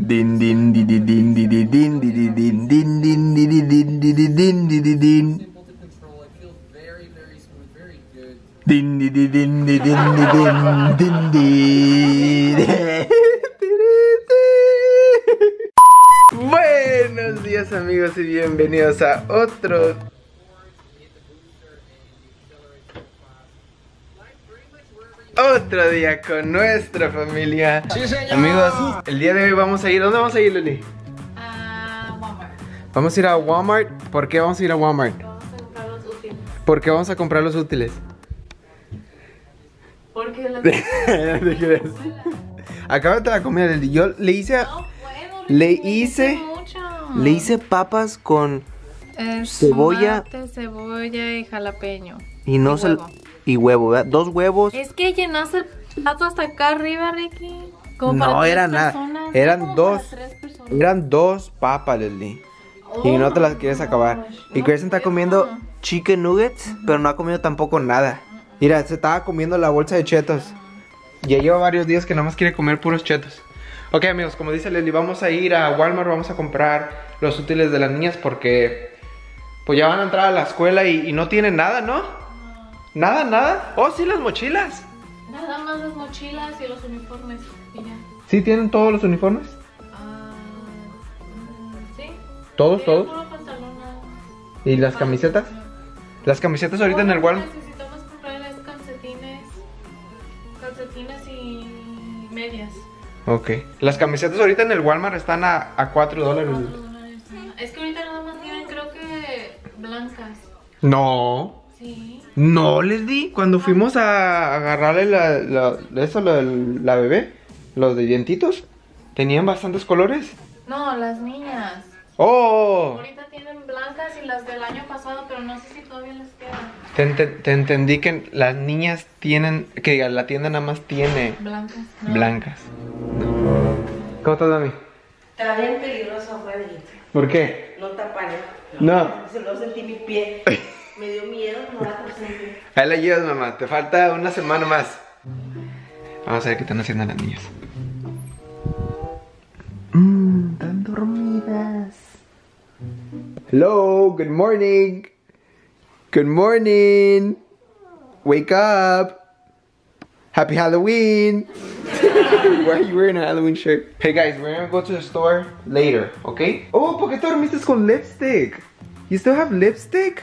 Din din di di din di di din di di din din din di di din di di din di di din. Din di di din di din di din din di. Buenos días amigos y bienvenidos a otro día con nuestra familia. Sí, señor. Amigos, el día de hoy vamos a ir. ¿Dónde vamos a ir, Lili? A Walmart. Vamos a ir a Walmart. ¿Por qué vamos a ir a Walmart? Vamos a comprar los útiles. ¿Por qué vamos a comprar los útiles? Porque las... ¿Te crees? Acábate la comida, Lili. Yo le hice... No puedo. Le me hice- mucho. Le hice papas con cebolla. Tomate, cebolla y jalapeño. Y no Y se... huevo. Y huevo, ¿verdad? 2 huevos. Es que llenaste el plato hasta acá arriba, Ricky. Como para No tres era nada. personas. Eran Como 2. para 3 personas. Eran 2 papas, Lili. Y no te las quieres acabar. Y No Grayson está puedo. comiendo chicken nuggets, pero no ha comido tampoco nada. Mira, se estaba comiendo la bolsa de chetos. Ya lleva varios días que nada más quiere comer puros chetos. Ok amigos, como dice Lili, vamos a ir a Walmart, vamos a comprar los útiles de las niñas porque pues ya van a entrar a la escuela y no tienen nada, ¿no? Nada. Oh, sí, las mochilas. Nada más las mochilas y los uniformes. Y ya. ¿Sí tienen todos los uniformes? Sí. ¿Todos, Sí, todos? puro pantalón, nada más. ¿Y las camisetas? Las camisetas ahorita en el Walmart. Necesitamos comprarles calcetines y medias. Ok. Las camisetas ahorita en el Walmart están a $4. $4. Es que ahorita nada más tienen, creo que blancas. No. Sí. No, les di. Cuando fuimos a agarrarle la bebé, los de dientitos, tenían bastantes colores. No, las niñas. Oh. Ahorita tienen blancas y las del año pasado, pero no sé si todavía les quedan. Te entendí que las niñas tienen, que diga, la tienda nada más tiene Blancas. No. blancas. ¿Cómo estás, Dami? Está bien peligroso afuera. ¿Por qué? No taparé. No. Se lo sentí mi pie. Me dio miedo, no la sentir. Ahí la llevas, mamá. Te falta una semana más. Vamos a ver qué están haciendo las niñas. Están dormidas. Hello, good morning. Good morning. Wake up. Happy Halloween. Why are you wearing a Halloween shirt? Hey guys, we're gonna go to the store later, okay? Oh, ¿por qué te dormiste con lipstick? You still have lipstick?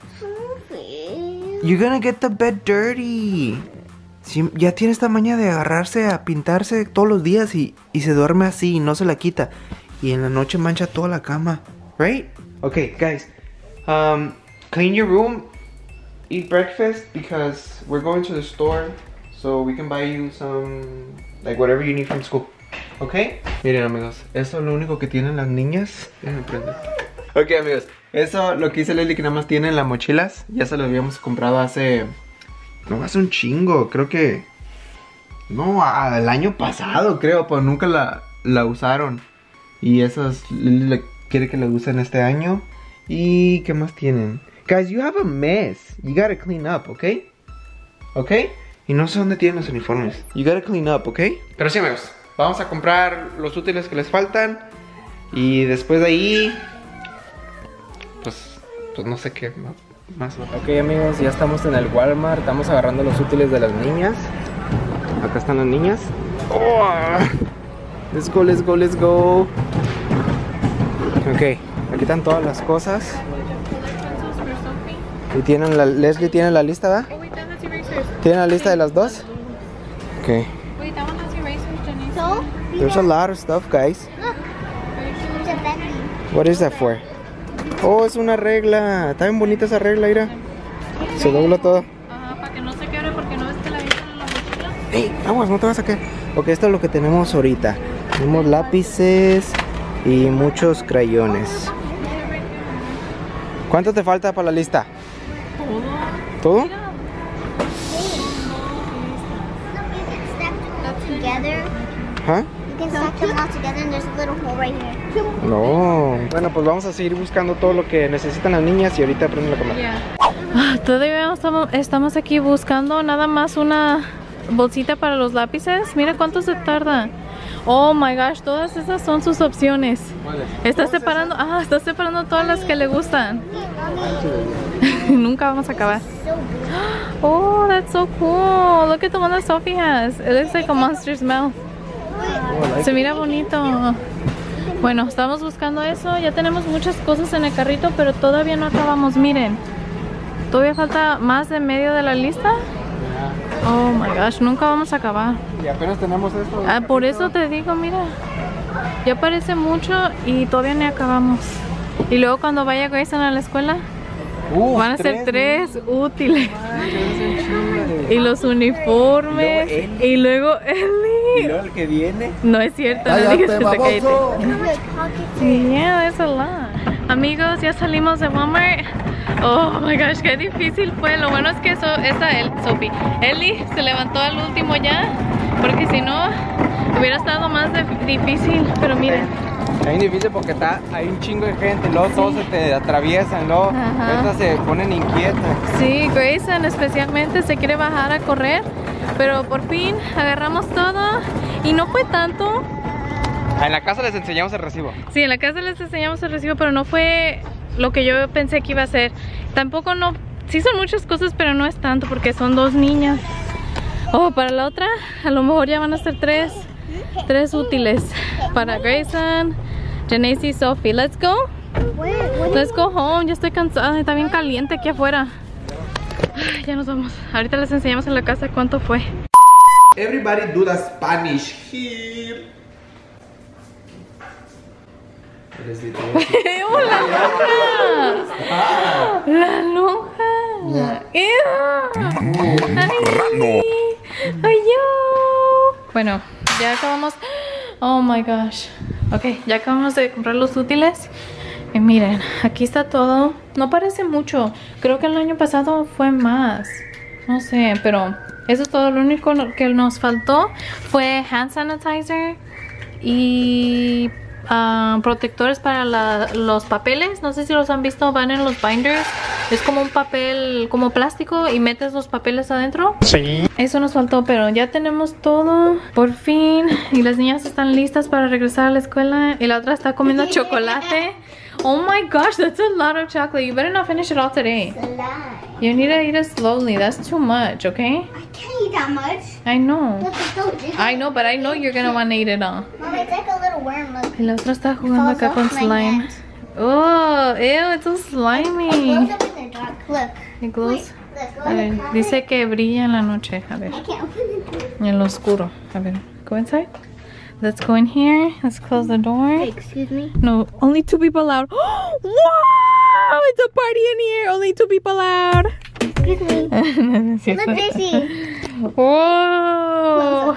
You're gonna get the bed dirty. Sí, ya tiene esta maña de agarrarse a pintarse todos los días y se duerme así y no se la quita. Y en la noche mancha toda la cama. Right? Okay, guys. Clean your room. Eat breakfast because we're going to the store. So we can buy you some, like whatever you need from school. Okay? Miren amigos, eso es lo único que tienen las niñas. Déjenme prender. Ok amigos, eso lo que hice Lili que nada más tienen las mochilas. Ya se lo habíamos comprado hace un chingo, creo que no, el año pasado creo, pero nunca la usaron. Y esas Lili quiere que la usen este año. ¿Y qué más tienen? Guys, you have a mess. You gotta clean up, ¿ok? ¿Ok? Y no sé dónde tienen los uniformes. You gotta clean up, ¿ok? Pero sí amigos, vamos a comprar los útiles que les faltan. Y después de ahí pues no sé qué más. Ok amigos, ya estamos en el Walmart. Estamos agarrando los útiles de las niñas. Acá están las niñas. Oh, let's go. Ok, aquí están todas las cosas. Y tienen Leslie tiene la lista, ¿verdad? Oh, wait, that has erasers. ¿Tienen la lista de las dos? Ok. Wait, that one has erasers, Janice. There's a lot of stuff, guys. It's a bendy. What is that for? Oh, es una regla. Está bien bonita esa regla, mira. Se dobla todo. Ajá, para que no se quiebre porque no ves que la viste en la mochila. ¡Ey! Aguas, no te vas a caer. Ok, esto es lo que tenemos ahorita. Tenemos lápices y muchos crayones. ¿Cuánto te falta para la lista? ¿Todo? Look, you can stack them all together. ¿Ah? You can stack them all together and there's a little hole right here. No. Bueno, pues vamos a seguir buscando todo lo que necesitan las niñas y ahorita aprenden a comer. Todavía estamos aquí buscando nada más una bolsita para los lápices. Mira cuánto se tarda. Oh my gosh, todas esas son sus opciones. Está separando, está separando todas las que le gustan. Nunca vamos a acabar. Oh, that's so cool. Look at the one that Sophie has. It looks like a monster's mouth. Se mira bonito. Bueno, estamos buscando eso. Ya tenemos muchas cosas en el carrito, pero todavía no acabamos. Miren, todavía falta más de medio de la lista. Oh my gosh, nunca vamos a acabar. Y apenas tenemos esto. Por eso te digo, mira. Ya parece mucho y todavía ni acabamos. Y luego cuando vaya Grayson a la escuela, van a ser 3 útiles. Y los uniformes. Y luego Ellie. Y luego el que viene. No es cierto, no digas que se cae. Yeah, that's a lot. Amigos, ya salimos de Walmart. Oh my gosh, qué difícil fue. Lo bueno es que Sophie, Ellie se levantó al último ya, porque si no hubiera estado más difícil. Pero miren, Es difícil porque hay un chingo de gente, luego todos se te atraviesan, luego estas se ponen inquietas. Sí, Grayson especialmente se quiere bajar a correr, pero por fin agarramos todo y no fue tanto. En la casa les enseñamos el recibo. Sí, en la casa les enseñamos el recibo, pero no fue lo que yo pensé que iba a ser. Tampoco no, sí son muchas cosas, pero no es tanto porque son 2 niñas. Oh, para la otra, a lo mejor ya van a ser 3 útiles. Para Grayson, Janace y Sophie. Let's go. Let's go home. Ya estoy cansada, está bien caliente aquí afuera. Ay, ya nos vamos. Ahorita les enseñamos en la casa cuánto fue. Everybody do the Spanish here. ¡Oh, la lonja! ¡La lonja! ¡Ay! ¡Ay, yo! Bueno, ya acabamos. Oh my gosh. Ok, ya acabamos de comprar los útiles. Y miren, aquí está todo. No parece mucho. Creo que el año pasado fue más. No sé, pero eso es todo. Lo único que nos faltó fue hand sanitizer y protectores para los papeles. No sé si los han visto, van en los binders. Es como un papel, como plástico, y metes los papeles adentro. Sí. Eso nos faltó, pero ya tenemos todo, por fin. Y las niñas están listas para regresar a la escuela. Y la otra está comiendo chocolate. Oh my gosh, that's a lot of chocolate. You better not finish it all today. You need to eat it slowly. That's too much, okay? I can't eat that much. I know. Look, it's so big. I know, but I know you're gonna want to eat it all. Mom, it's like a little worm. Look. Y la otra está jugando acá con slime. Oh, ew, it's so It slimy. glows up in the dark. Look. It glows. Look, A ver, dice que brilla en la noche. A ver, I can't open it. en lo oscuro. A ver, go inside. Let's go in here. Let's close the door. Hey, excuse me. No, only 2 people allowed. Wow, it's a party in here. Only 2 people allowed. Excuse me. No es cierto. Look, Daisy. Whoa.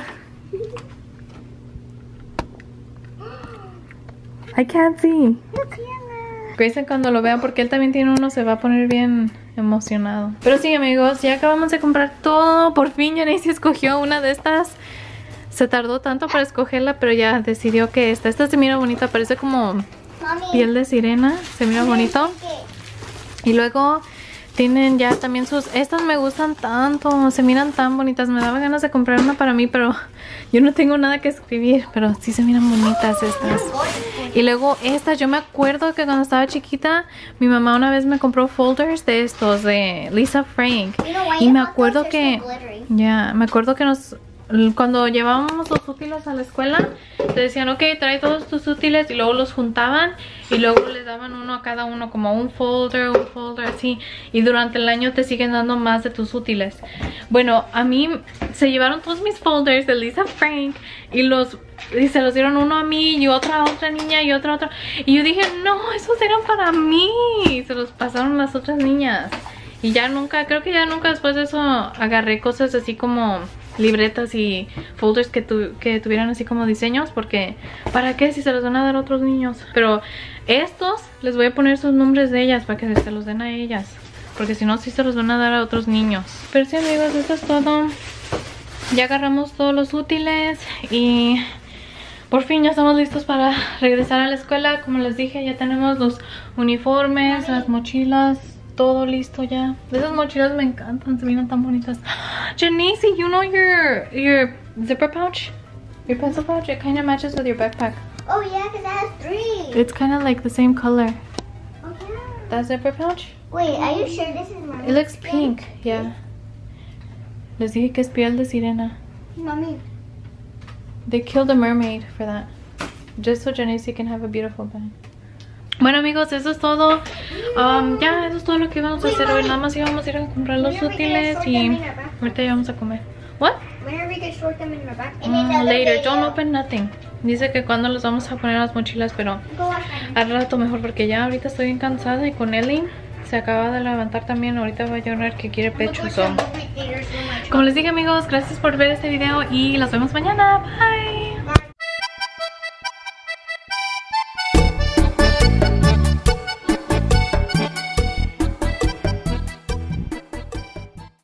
I can't see. Look, Hannah. Grayson cuando lo vea, porque él también tiene uno, se va a poner bien emocionado. Pero sí, amigos, ya acabamos de comprar todo. Por fin Janace escogió una de estas. Se tardó tanto para escogerla, pero ya decidió que esta se mira bonita, parece como Mommy. piel de sirena, se mira bonito. Y luego tienen ya también estas me gustan tanto, se miran tan bonitas. Me daba ganas de comprar una para mí, pero yo no tengo nada que escribir, pero sí se miran bonitas estas. Y luego estas, yo me acuerdo que cuando estaba chiquita, mi mamá una vez me compró folders de estos, de Lisa Frank. Y me acuerdo que, me acuerdo que cuando llevábamos los útiles a la escuela, te decían, ok, trae todos tus útiles, y luego los juntaban y luego les daban uno a cada uno, como un folder así, y durante el año te siguen dando más de tus útiles. Bueno, a mí se llevaron todos mis folders de Lisa Frank y se los dieron uno a mí y otra a otra niña y otra. Y yo dije, no, esos eran para mí. Y se los pasaron las otras niñas. Y ya nunca, creo que ya nunca después de eso agarré cosas así como libretas y folders que tuvieran así como diseños, porque ¿para qué si se los van a dar a otros niños? Pero estos les voy a poner sus nombres de ellas para que se los den a ellas, porque si no sí se los van a dar a otros niños. Pero sí, amigos, esto es todo. Ya agarramos todos los útiles y por fin ya estamos listos para regresar a la escuela. Como les dije, ya tenemos los uniformes, las mochilas, todo listo ya. Esas mochilas me encantan, se miran tan bonitas. Janice, you know your zipper pouch? Your pencil pouch? It kind of matches with your backpack. Oh yeah, because that has 3. It's kind of like the same color. Oh yeah. That zipper pouch? Wait, are you sure this is Mommy? It looks pink, yeah. Les dije que es piel de sirena. Mommy. They killed a mermaid for that. Just so Janice can have a beautiful bag. Bueno amigos, eso es todo. Ya, eso es todo lo que íbamos a hacer hoy. Nada más íbamos a ir a comprar los útiles y ahorita ya vamos a comer. What? When are we going to sort them in my back? Later, don't open nothing. Dice que cuando los vamos a poner a las mochilas, pero al rato mejor porque ya ahorita estoy bien cansada y con Ellie se acaba de levantar también. Ahorita va a llorar que quiere pecho. Como les dije amigos, gracias por ver este video y los vemos mañana. Bye.